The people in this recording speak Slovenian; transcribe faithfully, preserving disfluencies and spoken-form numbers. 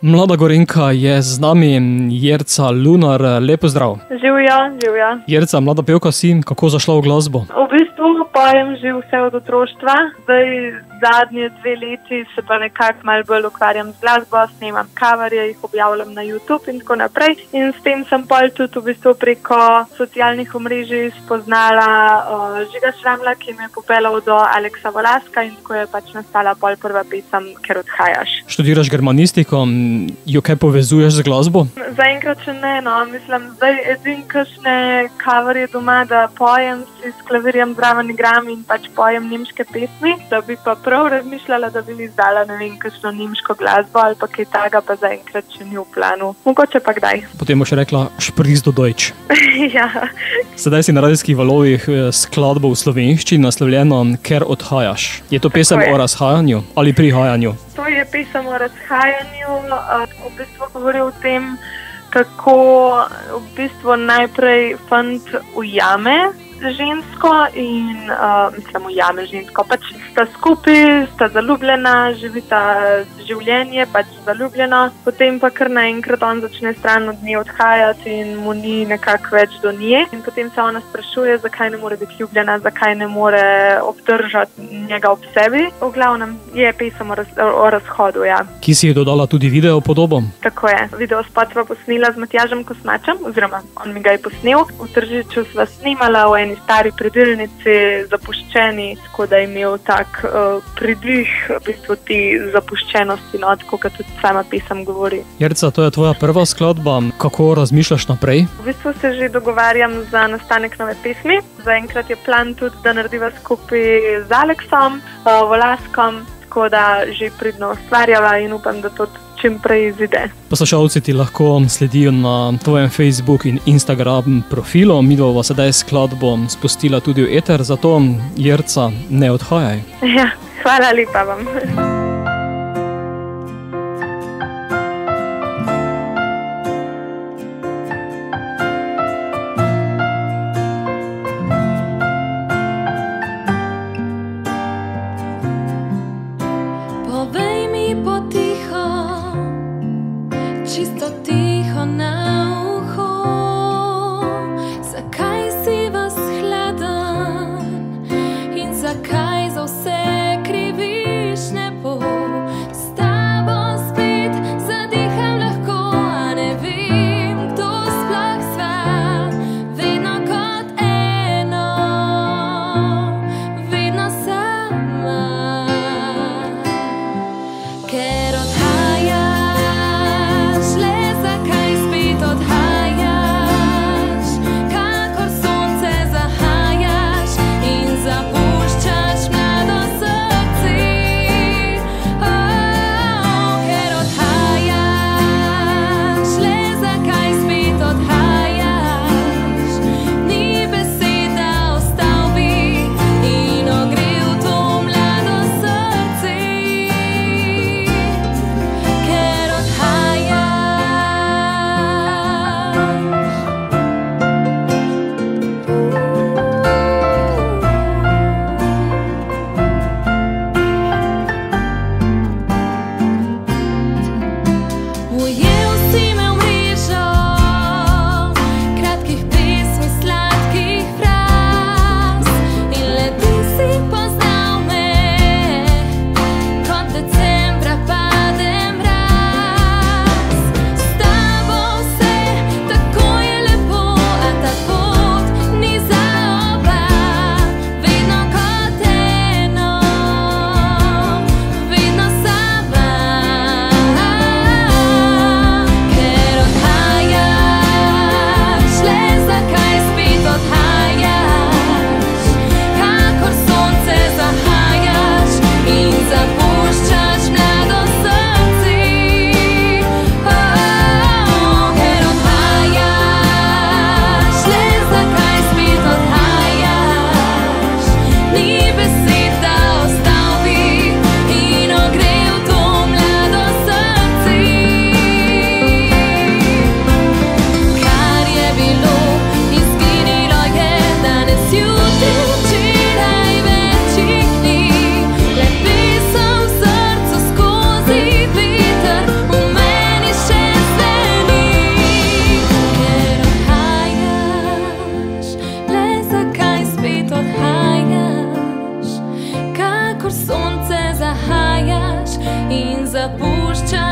Mlada Gorenjka je z nami, Jerca Lunar, lepo zdrav. Živjo, živjo. Jerca, mlada pevka si, kako zašla v glasbo? V bistvu pojem že vse od otroštva, zdaj zadnje dve leti se pa nekako malo bolj ukvarjam z glasbo, snemam coverje, jih objavljam na YouTube in tako naprej. In s tem sem pol tudi v bistvu preko socialnih omrežij spoznala uh, Žiga Šramla, ki me je popeljal do Aleksa Volaska in tako je pač nastala pol prva pesem Ker odhajaš. Študiraš germanistiko, jo kaj povezuješ z glasbo? Zaenkrat še ne, no, mislim, zdaj edin kakšne coverje doma, da pojem si s klavirjem zraven igram in pač pojem nemške pesmi, da bi pa prav razmišljala, da bi izdala, ne vem, kakšno nemško glasbo ali pa kaj taga, pa zaenkrat še ni v planu. Mogoče pa kdaj. Potem boš rekla Špriz do Deutsch. Ja. Sedaj si na radijskih valovih skladbo v slovenščini naslovljeno Ker odhajaš. Je to pesem je. o razhajanju ali prihajanju? To je pesem o razhajanju, v bistvu govori o tem, kako v bistvu najprej fant ujame žensko in uh, mislim ujame žensko, pač sta skupaj, sta zaljubljena, živita življenje, pač zaljubljeno, potem pa kar naenkrat on začne stran od nje odhajati in mu ni nekako več do nje in potem se ona sprašuje, zakaj ne more biti ljubljena, zakaj ne more obdržati njega ob sebi. V glavnem je pesem o, raz, o razhodu, ja. Ki si je dodala tudi video podobo? Tako je. Video spot sva posnela z Matjažem Kosmačem, oziroma on mi ga je posnel. V Tržiču sva snimala v eni stari predilnici, zapuščeni, tako da je imel tak uh, pridih v bistvu ti zapuščenosti, no, tako kot tudi sama pesem govori. Jerca, to je tvoja prva skladba, kako razmišljaš naprej? V bistvu se že dogovarjam za nastanek nove pesmi. Zaenkrat je plan tudi, da narediva skupaj z Aleksom, uh, Volaskom, tako da že pridno ustvarjava in upam, da to čim prej izide. Poslušalci ti lahko sledijo na tvojem Facebook in Instagram profilu. Mi bova sedaj skladbo spustila tudi v eter, zato Jerca, ne odhajaj. Ja, hvala lepa vam. Povej mi potiho, čisto tiho na uho, zakaj si ves hladen in zakaj za vse kriviš nebo. S tabo spet zadiham lahko, a ne vem, kdo sploh sva, vedno kot eno, vedno sama. Ker odhajaš, le in zapušča